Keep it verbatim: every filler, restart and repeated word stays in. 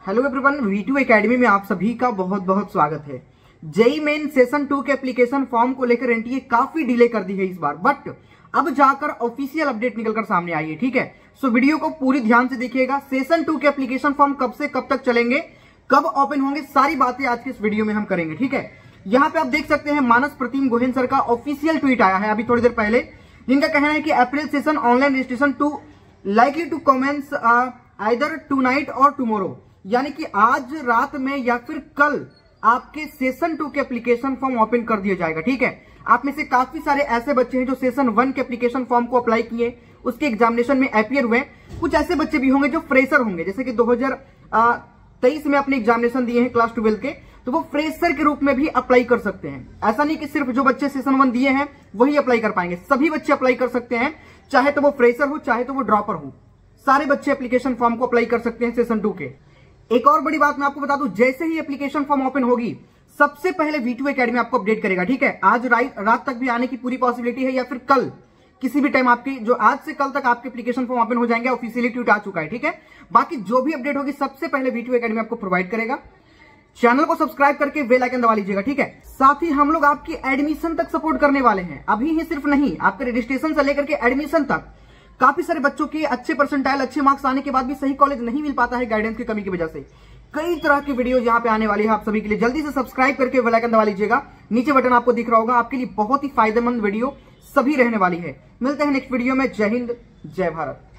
Hello everyone, V two academy में आप सभी का बहुत बहुत स्वागत है। जेई मेन सेशन टू के एप्लीकेशन फॉर्म को लेकर एनटीए काफी डिले कर दी है इस बार, बट अब जाकर ऑफिशियल अपडेट निकलकर सामने आई है। ठीक है, सो वीडियो को पूरी ध्यान से देखिएगा। सेशन टू के एप्लीकेशन फॉर्म कब से कब तक चलेंगे, कब ओपन होंगे, सारी बातें आज के इस वीडियो में हम करेंगे। ठीक है, यहाँ पे आप देख सकते हैं मानस प्रतिम गोहेन सर का ऑफिशियल ट्वीट आया है अभी थोड़ी देर पहले, जिनका कहना है कि April session online registration to likely to commence either tonight और टुमारो, यानी कि आज रात में या फिर कल आपके सेशन टू के एप्लीकेशन फॉर्म ओपन कर दिया जाएगा। ठीक है, आप में से काफी सारे ऐसे बच्चे हैं जो सेशन वन के एप्लीकेशन फॉर्म को अप्लाई किए, उसके एग्जामिनेशन में अपियर हुए। कुछ ऐसे बच्चे भी होंगे जो फ्रेशर होंगे, जैसे कि दो हजार तेईस में अपने एग्जामिनेशन दिए हैं क्लास ट्वेल्व के, तो वो फ्रेशर के रूप में भी अप्लाई कर सकते हैं। ऐसा नहीं कि सिर्फ जो बच्चे सेशन वन दिए हैं वही अप्लाई कर पाएंगे, सभी बच्चे अप्लाई कर सकते हैं, चाहे तो वो फ्रेशर हो चाहे तो वो ड्रॉपर हो, सारे बच्चे एप्लीकेशन फॉर्म को अप्लाई कर सकते हैं सेशन टू के। एक और बड़ी बात मैं आपको बता दूं, जैसे ही एप्लीकेशन फॉर्म ओपन होगी सबसे पहले वी टू एकेडमी आपको अपडेट करेगा। ठीक है, आज रात तक भी आने की पूरी पॉसिबिलिटी है, या फिर कल किसी भी टाइम आपकी जो आज से कल तक आपके एप्लीकेशन फॉर्म ओपन हो जाएंगे। ऑफिशियली ट्वीट आ चुका है। ठीक है, बाकी जो भी अपडेट होगी सबसे पहले वी टू एकेडमी आपको प्रोवाइड करेगा। चैनल को सब्सक्राइब करके बेल आइकन दबा लीजिएगा। ठीक है, साथ ही हम लोग आपकी एडमिशन तक सपोर्ट करने वाले हैं। अभी ही सिर्फ नहीं, आपके रजिस्ट्रेशन से लेकर के एडमिशन तक काफी सारे बच्चों के अच्छे परसेंटाइल, अच्छे मार्क्स आने के बाद भी सही कॉलेज नहीं मिल पाता है गाइडेंस की कमी की वजह से। कई तरह की वीडियोस यहाँ पे आने वाली है आप सभी के लिए। जल्दी से सब्सक्राइब करके बेल आइकन दबा लीजिएगा। नीचे बटन आपको दिख रहा होगा, आपके लिए बहुत ही फायदेमंद वीडियो सभी रहने वाली है। मिलते हैं नेक्स्ट वीडियो में। जय हिंद, जय भारत।